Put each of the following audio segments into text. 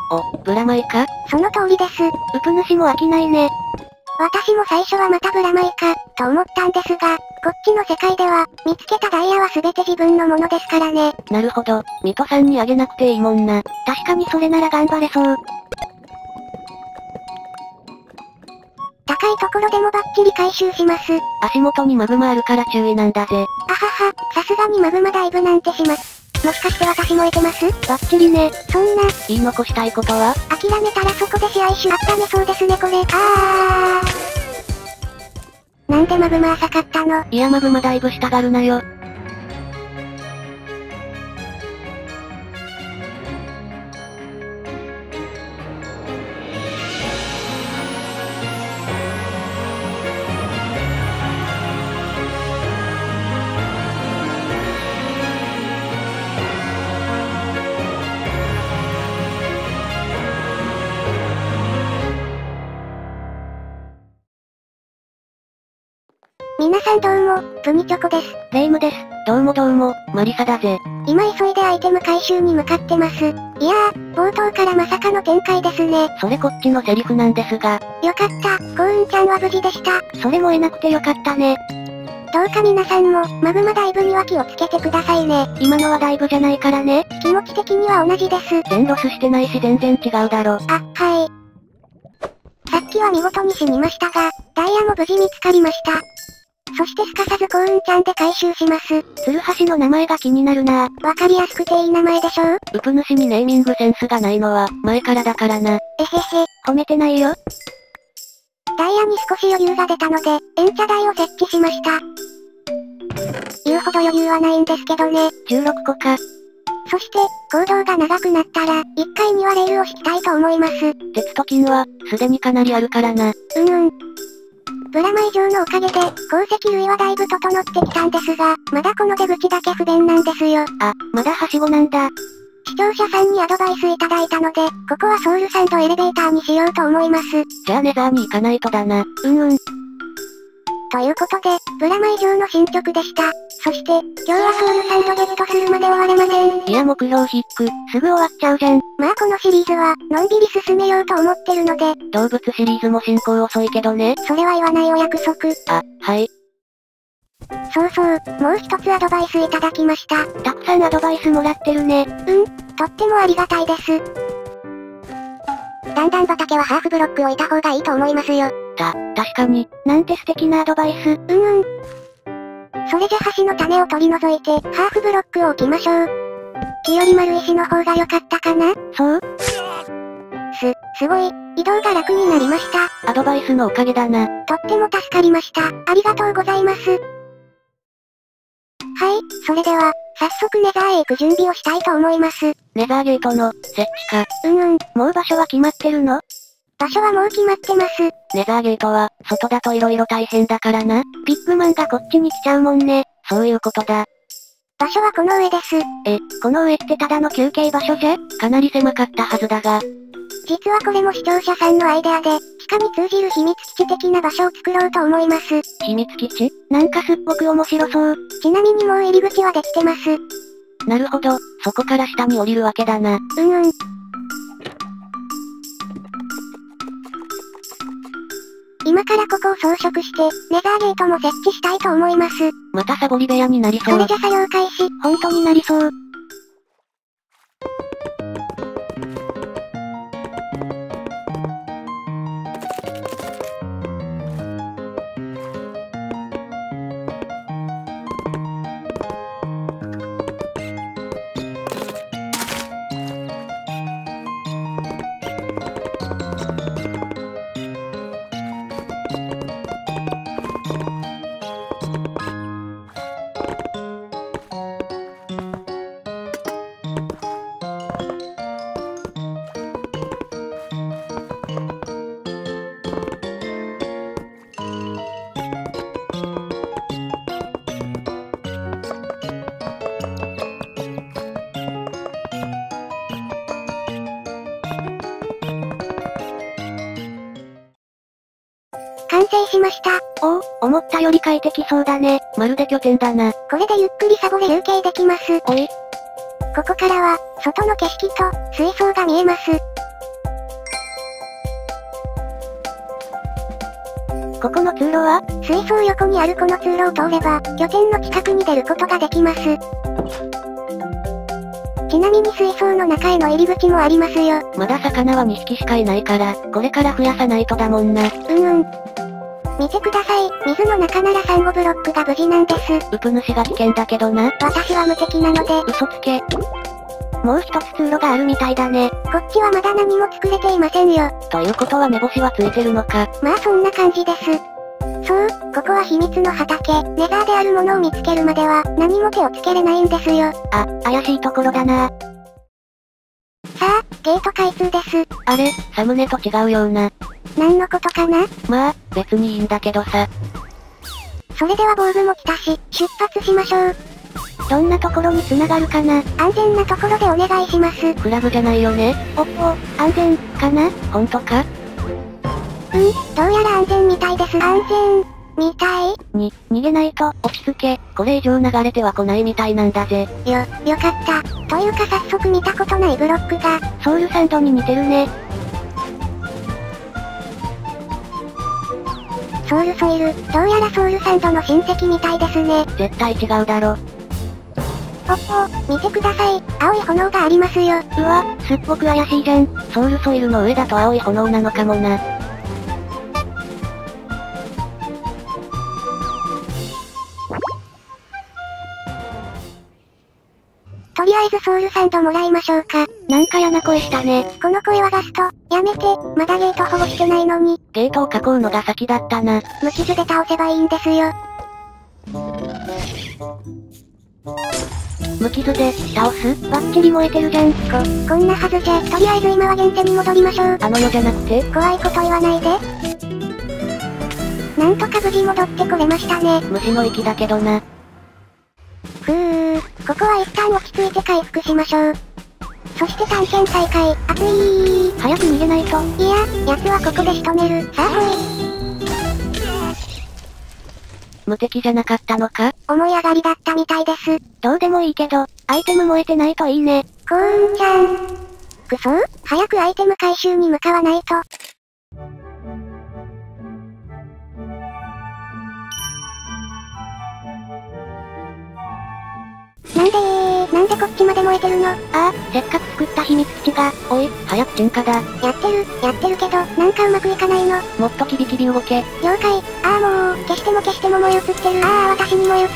お、ブラマイか？ その通りです。 ウプ主も飽きないね。 私も最初はまたブラマイか、と思ったんですが、こっちの世界では、見つけたダイヤは全て自分のものですからね。 なるほど、ミトさんにあげなくていいもんな。 確かにそれなら頑張れそう。高いところでもバッチリ回収します。 足元にマグマあるから注意なんだぜ。 あはは、さすがにマグマダイブなんてします。もしかして私燃えてます？ バッチリね。 そんな。 言い残したいことは？ 諦めたらそこで試合種温めそうですねこれ。なんでマグマ浅かったの？ いやマグマダイブしたがるなよ。 皆さんどうも、プミチョコです。 レイムです。どうも、マリサだぜ。 今急いでアイテム回収に向かってます。いやー、冒頭からまさかの展開ですね。 それこっちのセリフなんですが。 よかった、幸運ちゃんは無事でした。 それ燃えなくてよかったね。 どうか皆さんも、マグマダイブには気をつけてくださいね。 今のはダイブじゃないからね。 気持ち的には同じです。 全ロスしてないし全然違うだろ。 あ、はい。さっきは見事に死にましたが、ダイヤも無事見つかりました。そしてすかさず幸運ちゃんで回収します。 ツルハシの名前が気になるな。 わかりやすくていい名前でしょ？ ウプ主にネーミングセンスがないのは、前からだからな。 えへへ。 褒めてないよ。 ダイヤに少し余裕が出たので、延茶台を設置しました。言うほど余裕はないんですけどね。 16個か。 そして、行動が長くなったら、1階にはレールを引きたいと思います。 鉄と金は、すでにかなりあるからな。 ブラマイ城のおかげで、鉱石類はだいぶ整ってきたんですが、まだこの出口だけ不便なんですよ。 あ、まだはしごなんだ。 視聴者さんにアドバイスいただいたので、ここはソウルサンドエレベーターにしようと思います。 じゃあネザーに行かないとだな。 ということで、ブラマイ城の進捗でした。そして、今日はソウルサンドゲットするまで終われません。 いや目標ヒック、すぐ終わっちゃうじゃん。 まあこのシリーズは、のんびり進めようと思ってるので。 動物シリーズも進行遅いけどね。 それは言わないお約束。 あ、はい。 そうそう、もう一つアドバイスいただきました。 たくさんアドバイスもらってるね。 とってもありがたいです。段々畑はハーフブロックを置いた方がいいと思いますよ。 確かに。なんて素敵なアドバイス。 それじゃ橋の種を取り除いて、ハーフブロックを置きましょう。木より丸石の方が良かったかな？ そう？ すごい、移動が楽になりました。 アドバイスのおかげだな。 とっても助かりました。ありがとうございます。はい、それでは、早速ネザーへ行く準備をしたいと思います。 ネザーゲートの、設置か。もう場所は決まってるの？ 場所はもう決まってます。 ネザーゲートは、外だと色々大変だからな。 ビッグマンがこっちに来ちゃうもんね。 そういうことだ。 場所はこの上です。 この上ってただの休憩場所じゃ？かなり狭かったはずだが。 実はこれも視聴者さんのアイデアで、地下に通じる秘密基地的な場所を作ろうと思います。 秘密基地？ なんかすっごく面白そう。ちなみにもう入り口はできてます。 なるほど、そこから下に降りるわけだな。 今からここを装飾して、ネザーゲートも設置したいと思います。 またサボり部屋になりそう。 それじゃ作業開始、本当になりそう。完成しました。 思ったより快適そうだね。まるで拠点だな。 これでゆっくりサボれ休憩できます。 おい。 ここからは、外の景色と、水槽が見えます。 ここの通路は？ 水槽横にあるこの通路を通れば、拠点の近くに出ることができます。ちなみに水槽の中への入り口もありますよ。 まだ魚は2匹しかいないから、これから増やさないとだもんな。 見てください。水の中ならサンゴブロックが無事なんです。 ウプ主が危険だけどな。 私は無敵なので。 嘘つけ。もう一つ通路があるみたいだね。 こっちはまだ何も作れていませんよ。 ということは目星はついてるのか。 まあそんな感じです。そう、ここは秘密の畑。ネザーであるものを見つけるまでは、何も手をつけれないんですよ。 あ、怪しいところだな。 さあ、ゲート開通です。 あれ、サムネと違うような。 何のことかな？ まあ、別にいいんだけどさ。 それでは防具も来たし、出発しましょう。 どんなところに繋がるかな？ 安全なところでお願いします。 クラブじゃないよね？安全、かな？ほんとか？ どうやら安全みたいです。安全、みたい？ 逃げないと、落ち着け。これ以上流れては来ないみたいなんだぜ。 よかった。というか早速見たことないブロックが。 ソウルサンドに似てるね。 ソウルソイル、どうやらソウルサンドの親戚みたいですね。 絶対違うだろ。 見てください。青い炎がありますよ。 うわ、すっごく怪しいじゃん。ソウルソイルの上だと青い炎なのかもな。 とりあえずソウルサンドもらいましょうか。 なんか嫌な声したね。 この声はガスト。やめて、まだゲート保護してないのに。 ゲートを囲うのが先だったな。 無傷で倒せばいいんですよ。 無傷で、倒す？ バッチリ燃えてるじゃん。こんなはずじゃ。とりあえず今は現世に戻りましょう。 あの世じゃなくて？ 怖いこと言わないで。なんとか無事戻ってこれましたね。 虫の息だけどな。 ここは一旦落ち着いて回復しましょう。そして探検再開。熱い。 早く逃げないと。 いや、奴はここで仕留める。さあほい。 無敵じゃなかったのか？ 思い上がりだったみたいです。 どうでもいいけど、アイテム燃えてないといいね。 コーンちゃん。くそー、早くアイテム回収に向かわないと。なんでこっちまで燃えてるの？ せっかく作った秘密基地が、おい、早く鎮火だ。 やってるけど、なんかうまくいかないの。 もっとキビキビ動け。 了解。もう、消しても燃え移ってる。私に燃え移った。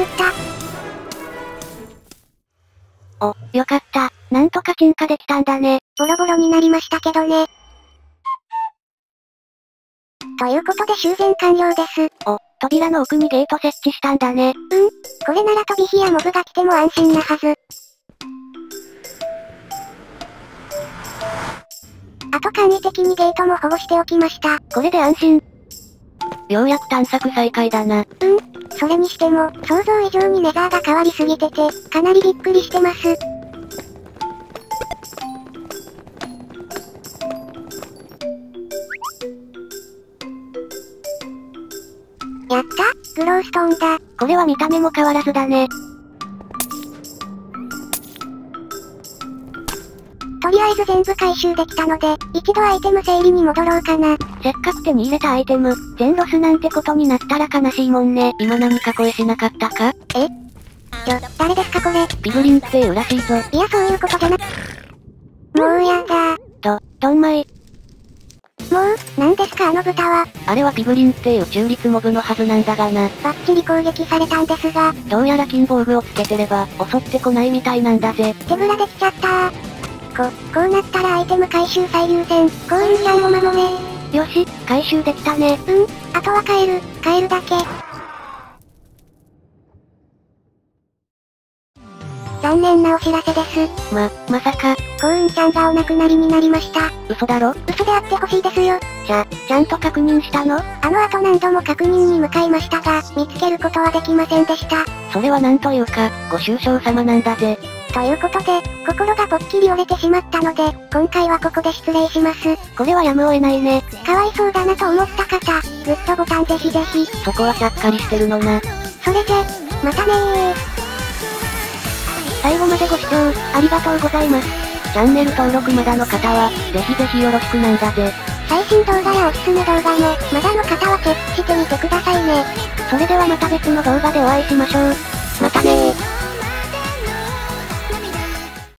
よかった。なんとか鎮火できたんだね。 ボロボロになりましたけどね。ということで修繕完了です。 扉の奥にゲート設置したんだね。 これなら飛び火やモブが来ても安心なはず。あと簡易的にゲートも保護しておきました。 これで安心。ようやく探索再開だな。 それにしても、想像以上にネザーが変わりすぎてて、かなりびっくりしてます。やった、グローストーンだ。 これは見た目も変わらずだね。 とりあえず全部回収できたので、一度アイテム整理に戻ろうかな。 せっかく手に入れたアイテム、全ロスなんてことになったら悲しいもんね。今何か声しなかったか？ 誰ですかこれ？ ピグリンっていうらしいぞ。 いやそういうことじゃな。もうやだ。 どんまい。 もう、なんですかあの豚は。 あれはピグリンっていう中立モブのはずなんだがな。 バッチリ攻撃されたんですが。 どうやら金防具をつけてれば、襲ってこないみたいなんだぜ。 手ぶらできちゃったこうなったらアイテム回収最優先。コーンちゃんを守れ。 よし、回収できたね。 あとは帰るだけ。残念なお知らせです。 まさか。 コーンちゃんがお亡くなりになりました。 嘘だろ？ 嘘であってほしいですよ。 ちゃんと確認したの？ あの後何度も確認に向かいましたが、見つけることはできませんでした。 それはなんというか、ご愁傷様なんだぜ。 ということで、心がぽっきり折れてしまったので、今回はここで失礼します。 これはやむを得ないね。 かわいそうだなと思った方、グッドボタンぜひぜひ。 そこはちゃっかりしてるのな。 それじゃ、またねー。 最後までご視聴、ありがとうございます。チャンネル登録まだの方は、ぜひぜひよろしくなんだぜ。 さ最新動画やおすすめ動画も、まだの方はチェックしてみてくださいね。 それではまた別の動画でお会いしましょう。